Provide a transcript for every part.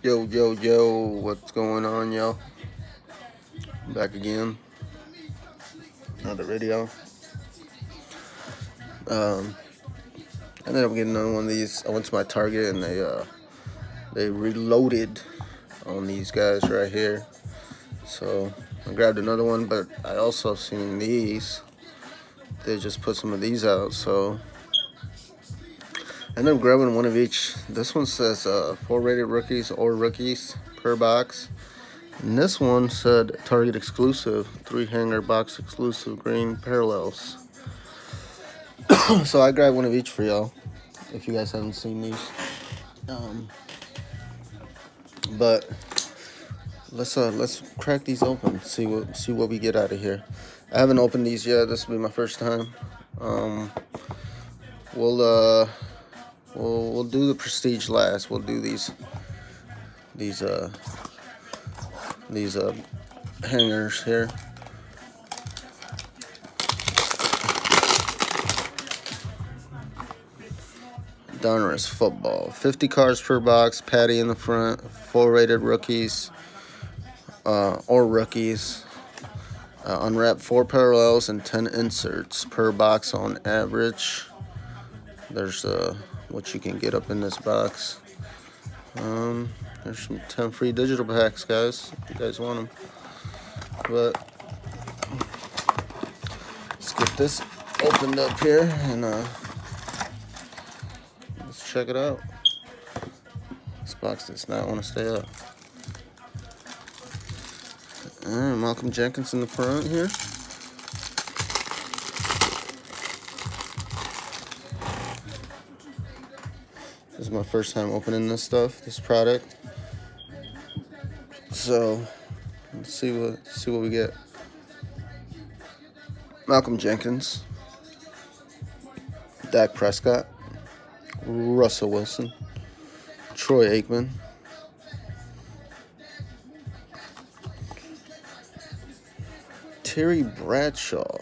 Yo, yo, yo, what's going on, yo? Back again. Another video. I ended up getting on one of these. I went to my Target and they reloaded on these guys right here. So I grabbed another one, but I also seen these. They just put some of these out, so I ended up grabbing one of each. This one says 4 rated rookies or rookies per box. And this one said Target exclusive, 3 hanger box exclusive green parallels. So I grabbed one of each for y'all, if you guys haven't seen these. But let's crack these open. See what we get out of here. I haven't opened these yet. This will be my first time. We'll do the prestige last. We'll do these hangers here. Donruss football, 50 cards per box, patty in the front, 4 rated rookies or rookies. Unwrap 4 parallels and 10 inserts per box on average. There's what you can get up in this box. There's some 10 free digital packs, guys, if you guys want them. But let's get this opened up here and let's check it out. This box does not want to stay up. Alright, Malcolm Jenkins in the front here. This is my first time opening this product. So let's see what we get. Malcolm Jenkins, Dak Prescott, Russell Wilson, Troy Aikman, Terry Bradshaw.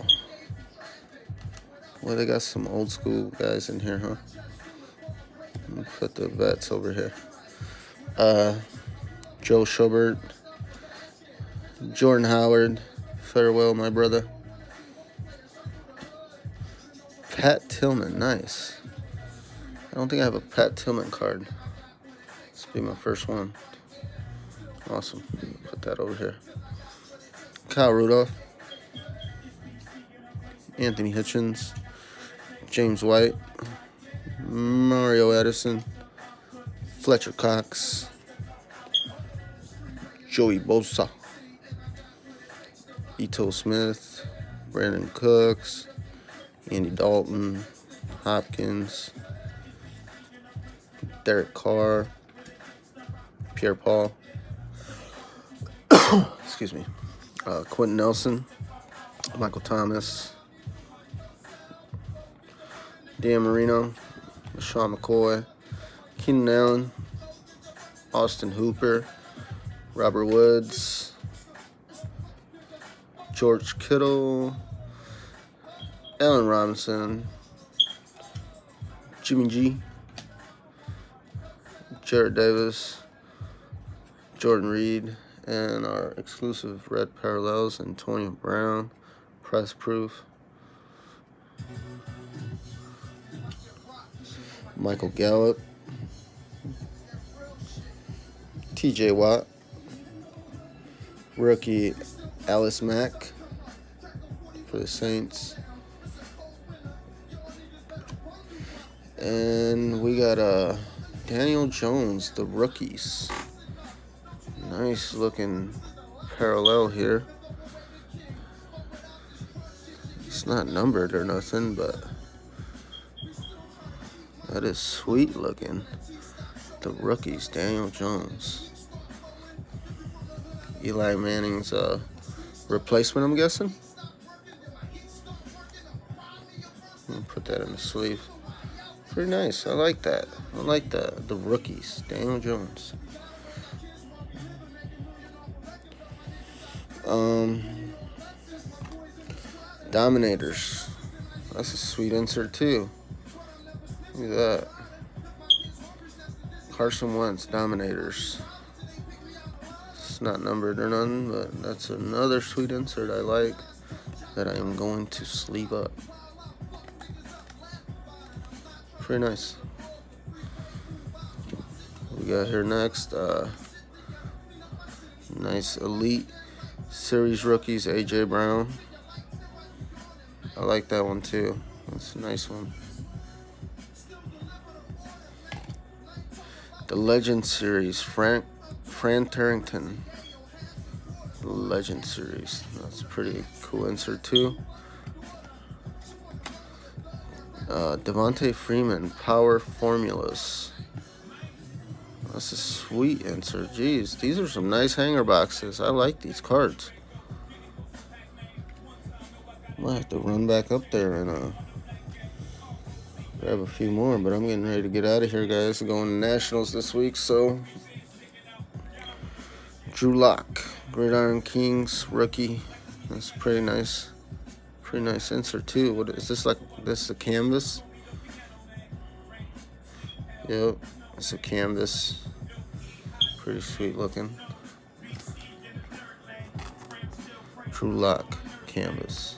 Well, they got some old school guys in here, huh? Let me put the vets over here. Joe Schobert, Jordan Howard, farewell, my brother. Pat Tillman, nice. I don't think I have a Pat Tillman card. This will be my first one. Awesome. Put that over here. Kyle Rudolph, Anthony Hitchens, James White, Mario Edison, Fletcher Cox, Joey Bosa, Ito Smith, Brandon Cooks, Andy Dalton, Hopkins, Derek Carr, Pierre Paul, excuse me, Quentin Nelson, Michael Thomas, Dan Marino, Sean McCoy, Keenan Allen, Austin Hooper, Robert Woods, George Kittle, Allen Robinson, Jimmy G, Jared Davis, Jordan Reed, and our exclusive red parallels, Antonio Brown, press proof, Michael Gallup, TJ Watt, rookie Alice Mack for the Saints. And we got Daniel Jones, the rookies. Nice looking parallel here. It's not numbered or nothing, but that is sweet looking. The rookies, Daniel Jones. Eli Manning's replacement, I'm guessing. I'm gonna put that in the sleeve. Pretty nice. I like that. I like that. The rookies, Daniel Jones. Dominators. That's a sweet insert too. Look at that. Carson Wentz, Dominators. It's not numbered or none, but that's another sweet insert I like that I am going to sleeve up. Pretty nice. We got here next, nice Elite Series rookies, AJ Brown. I like that one too. That's a nice one. The Legend Series, Fran Tarkenton. Legend Series. That's a pretty cool insert too. Devontae Freeman, Power Formulas. That's a sweet insert. Jeez, these are some nice hanger boxes. I like these cards. Might have to run back up there and grab a few more, but I'm getting ready to get out of here, guys. Going to Nationals this week, so Drew Lock, Gridiron Kings rookie. That's pretty nice. Pretty nice insert too. What is this, like? This is a canvas? Yep, it's a canvas. Pretty sweet looking. Drew Lock canvas.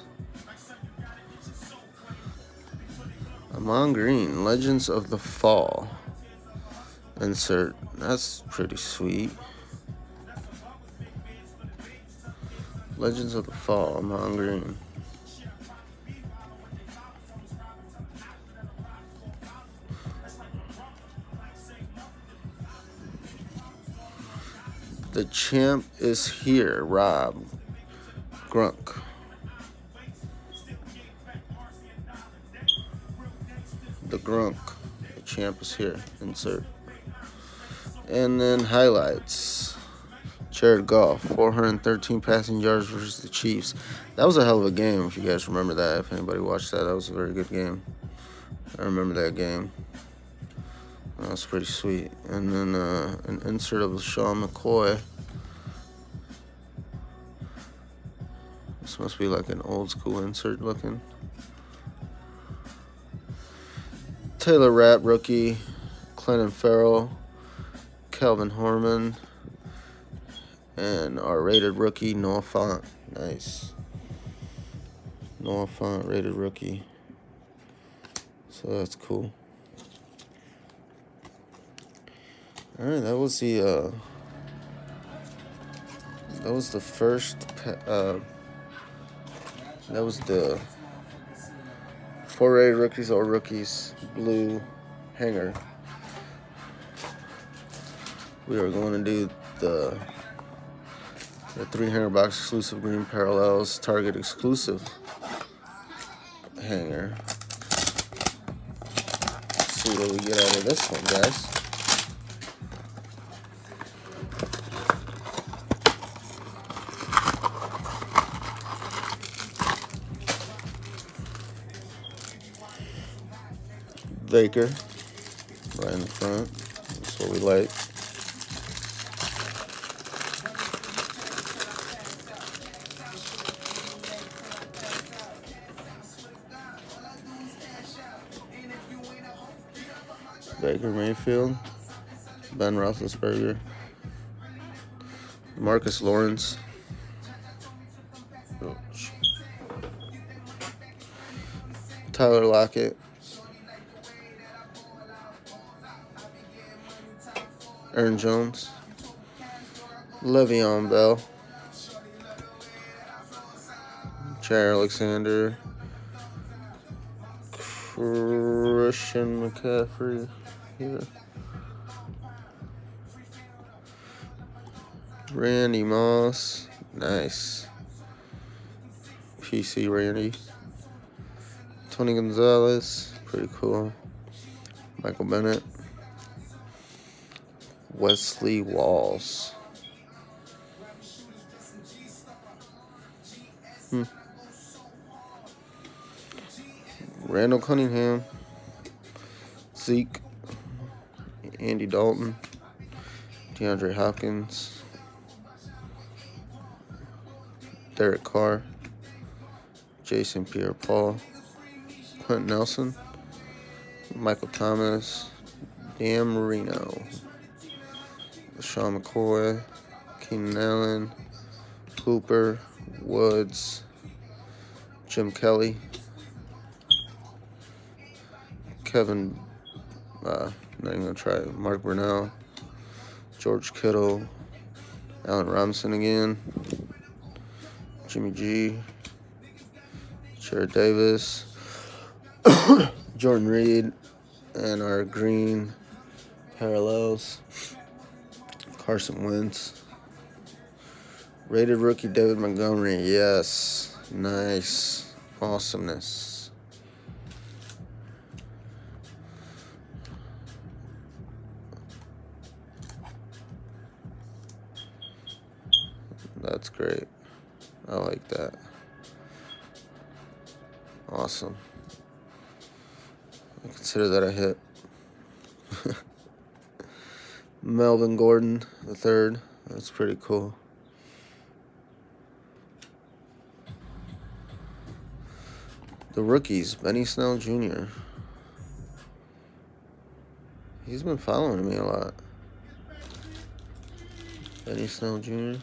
Amon Green, Legends of the Fall insert. That's pretty sweet. Legends of the Fall, Amon Green. The Champ is Here, Rob Grunk. The Grunk, the Champ is Here, insert. And then highlights. Jared Goff, 413 passing yards versus the Chiefs. That was a hell of a game, if you guys remember that. If anybody watched that, that was a very good game. I remember that game. That was pretty sweet. And then an insert of Sean McCoy. This must be like an old school insert looking. Taylor Rapp rookie, Clinton Farrell, Kelvin Harmon, and our rated rookie, Noah Fant. Nice. Noah Fant, rated rookie. So that's cool. Alright, that was the first, that was the 4 rated rookies, all rookies, blue hanger. We are going to do the 3 hanger box exclusive green parallels Target exclusive hanger. Let's see what we get out of this one, guys. Baker, right in the front. That's what we like. Baker Mayfield, Ben Roethlisberger, Marcus Lawrence, Tyler Lockett, Aaron Jones, Le'Veon Bell, Jair Alexander, Christian McCaffrey here, Randy Moss, nice, PC Randy, Tony Gonzalez, pretty cool, Michael Bennett, Wesley Walls. Randall Cunningham, Zeke, Andy Dalton, DeAndre Hopkins, Derek Carr, Jason Pierre-Paul, Quentin Nelson, Michael Thomas, Dan Marino, Sean McCoy, Keenan Allen, Hooper, Woods, Jim Kelly, Kevin, not even gonna try it, Mark Brunell, George Kittle, Allen Robinson again, Jimmy G, Jared Davis, Jordan Reed, and our green parallels, Carson Wentz. Rated rookie David Montgomery, yes, nice, awesomeness. That's great. I like that. Awesome. I consider that a hit. Melvin Gordon III. That's pretty cool. The rookies, Benny Snell Jr. He's been following me a lot. Benny Snell Jr.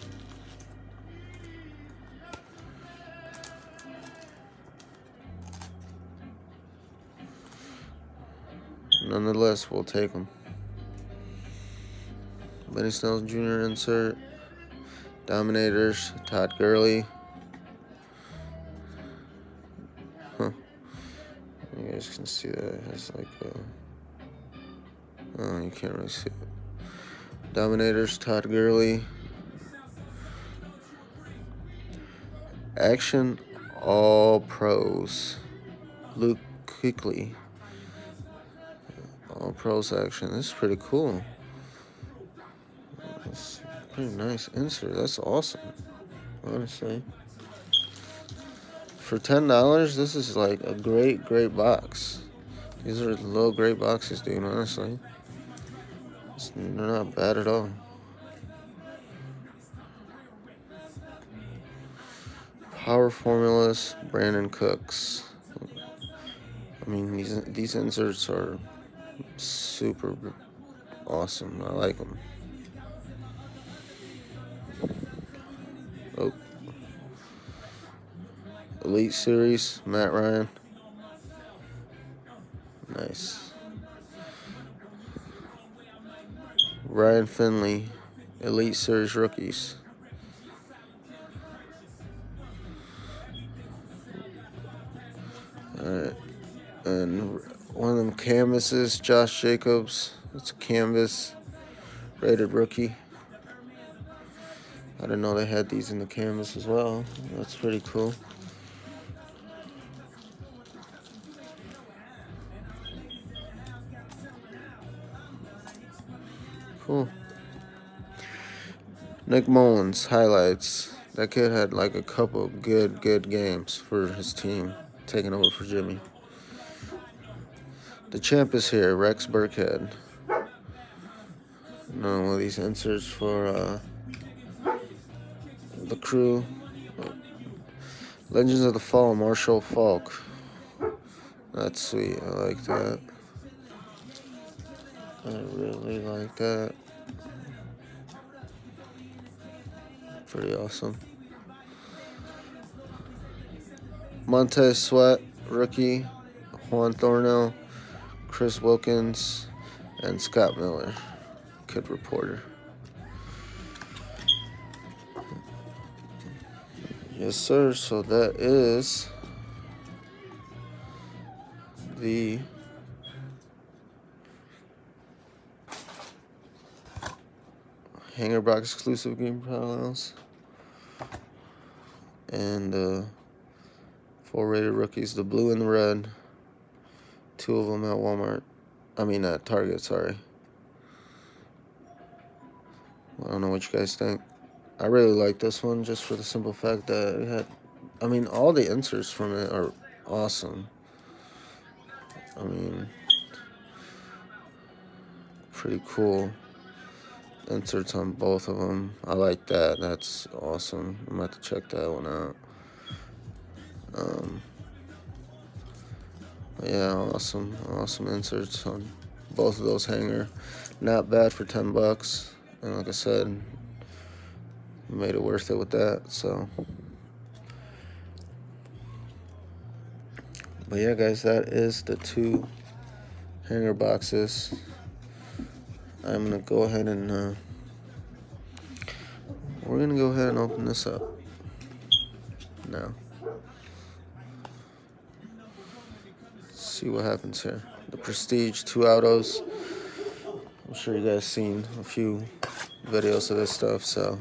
Nonetheless, we'll take him. Benny Snell Jr. insert. Dominators, Todd Gurley. Huh. You guys can see that it has like a... Oh, you can't really see it. Dominators, Todd Gurley. Action All Pros. Luke Kuechly. All Pros action. This is pretty cool. That's a pretty nice insert. That's awesome, honestly. For $10, this is like a great box. These are little great boxes, dude, honestly. They're not bad at all. Power Formulas, Brandon Cooks. I mean, these inserts are super awesome. I like them. Oh. Elite Series, Matt Ryan. Nice. Ryan Finley, Elite Series rookies. Alright. And one of them canvases, Josh Jacobs. It's a canvas. Rated rookie. I didn't know they had these in the canvas as well. That's pretty cool. Cool. Nick Mullins, highlights. That kid had like a couple good games for his team, taking over for Jimmy. The champ is here, Rex Burkhead. Another one of these inserts for the crew. Legends of the Fall, Marshall Faulk. That's sweet. I like that. I really like that. Pretty awesome. Montez Sweat, rookie. Juan Thornell, Chris Wilkins, and Scott Miller, kid reporter. Yes, sir. So that is the Hanger Box exclusive game parallels and 4 rated rookies, the blue and the red. 2 of them at Walmart. I mean at Target, sorry. I don't know what you guys think. I really like this one just for the simple fact that it had, I mean, all the inserts from it are awesome. I mean, pretty cool inserts on both of them. I like that. That's awesome. I'm about to check that one out. Yeah, awesome inserts on both of those hanger. Not bad for $10. And like I said, made it worth it with that. So, but yeah, guys, that is the 2 hanger boxes. I'm gonna go ahead and we're gonna go ahead and open this up now. See what happens here. The Prestige 2 autos. I'm sure you guys seen a few videos of this stuff, so.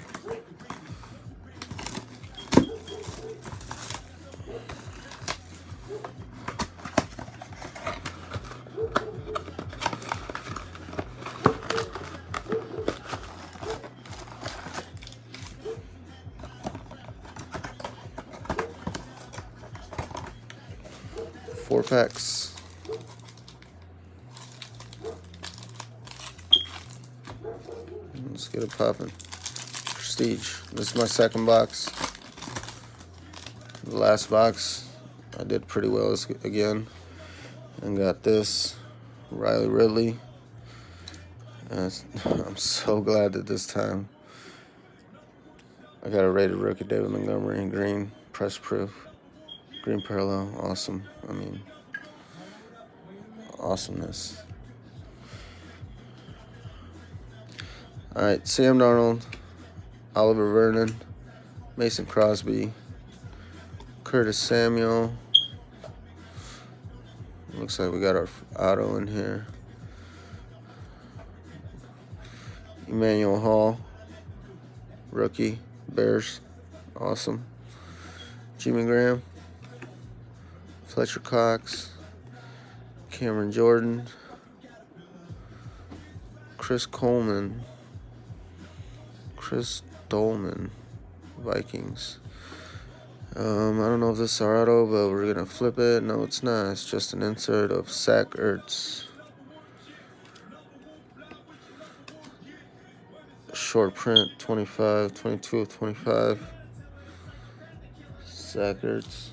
Four packs. Let's get it popping. Prestige. This is my second box. The last box, I did pretty well again. And got this Riley Ridley. And I'm so glad that this time I got a rated rookie, David Montgomery in green, press proof. Green parallel, awesome. I mean, awesomeness. All right, Sam Darnold, Oliver Vernon, Mason Crosby, Curtis Samuel. Looks like we got our auto in here. Emmanuel Hall, rookie, Bears, awesome. Jimmy Graham, Fletcher Cox, Cameron Jordan, Chris Coleman, Chris Dolman, Vikings. I don't know if this is our auto, but we're gonna flip it. No, it's not. It's just an insert of Zach Ertz. Short print, 25, 22 of 25. Zach Ertz.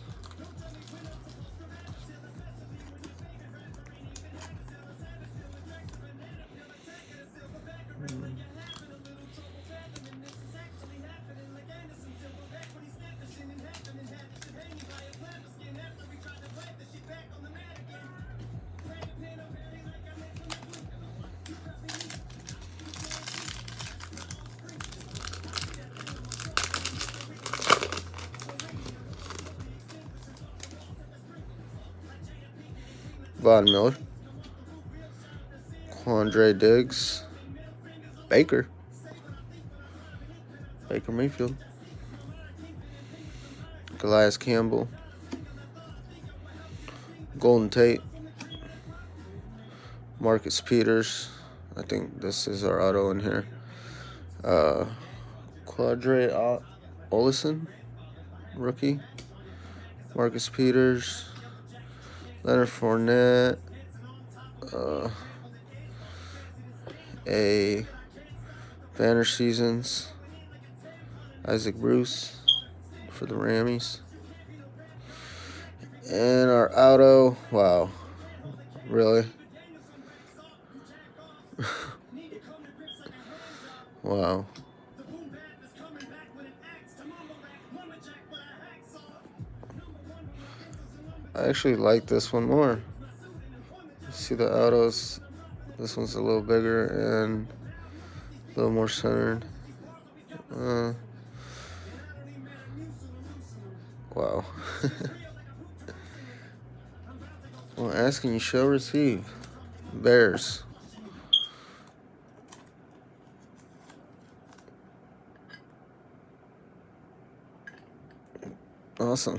Von Miller, Quandre Diggs, Baker Mayfield, Goliath Campbell, Golden Tate, Marcus Peters. I think this is our auto in here. Quandre Olison, rookie, Marcus Peters, Leonard Fournette, a Banner Seasons, Isaac Bruce for the Rammies, and our auto. Wow, really? Wow. I actually like this one more. See the autos? This one's a little bigger and a little more centered. Wow. Well, asking you shall receive. Bears. Awesome.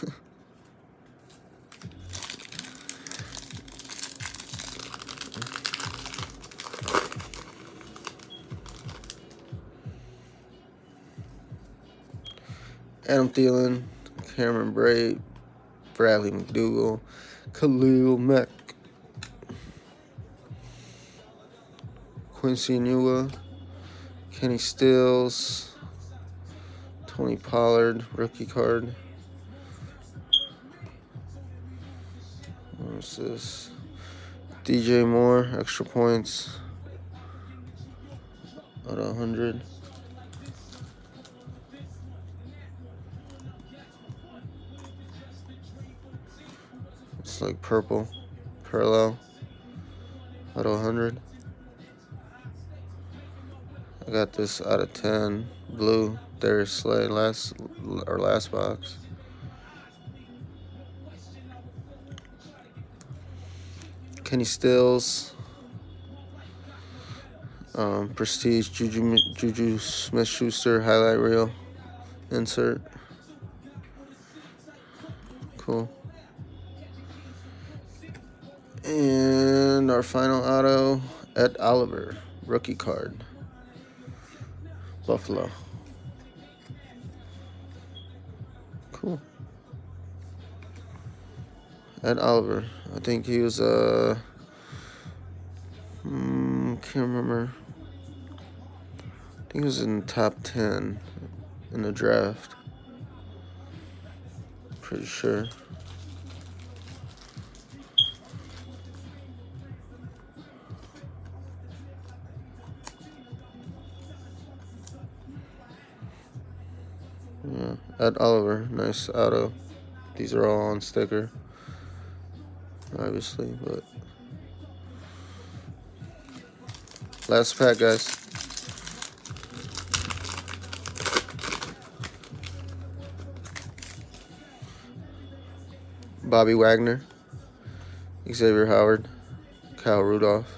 Adam Thielen, Cameron Brate, Bradley McDougall, Khalil Mack, Quincy Enunwa, Kenny Stills, Tony Pollard, rookie card. What's this? DJ Moore, extra points out of 100. It's like purple, parallel, out of 100. I got this out of 10, blue, Darius Slay, last box. Kenny Stills, Prestige, Juju Smith-Schuster highlight reel insert. Cool. And our final auto, Ed Oliver, rookie card, Buffalo. Cool. Ed Oliver. I think he was can't remember. I think he was in the top 10 in the draft. Pretty sure. Yeah, Ed Oliver, nice auto. These are all on sticker, obviously, but last pack, guys. Bobby Wagner, Xavier Howard, Kyle Rudolph,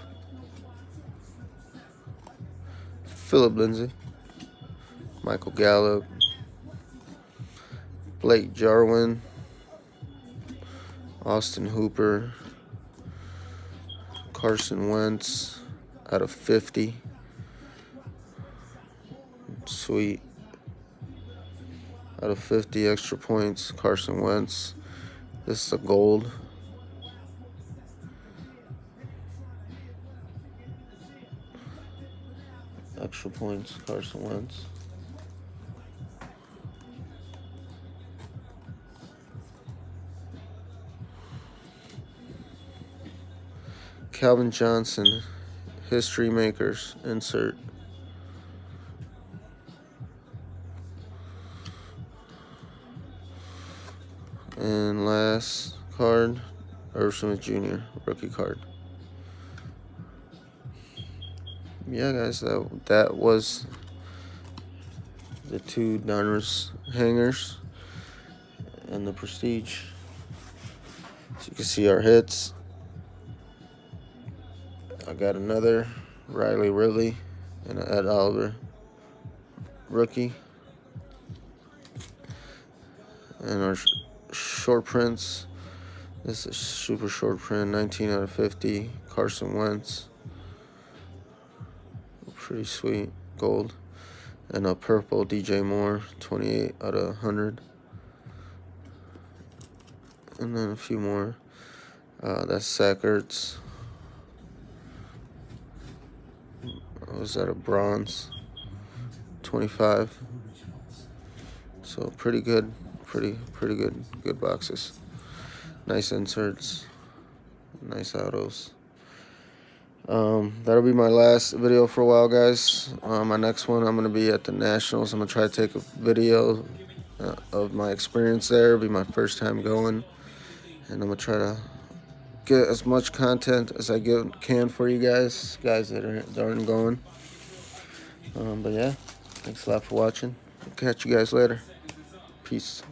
Philip Lindsay, Michael Gallup, Blake Jarwin, Austin Hooper, Carson Wentz out of 50. Sweet. Out of 50 extra points, Carson Wentz. This is a gold. Extra points, Carson Wentz. Calvin Johnson, History Makers, insert. And last card, Irv Smith Jr., rookie card. Yeah, guys, that was the two Donruss hangers and the Prestige. So you can see our hits. I got another Riley Ridley and an Ed Oliver rookie. And our short prints. This is super short print, 19 out of 50. Carson Wentz. Pretty sweet, gold. And a purple DJ Moore, 28 out of 100. And then a few more. That's Sackerts. Was that a bronze? 25. So pretty good, pretty good boxes. Nice inserts, nice autos. That'll be my last video for a while, guys. My next one, I'm gonna be at the Nationals. I'm gonna try to take a video of my experience there. It'll be my first time going, and I'm gonna try to get as much content as I can for you guys that aren't going. But yeah, thanks a lot for watching. I'll catch you guys later. Peace.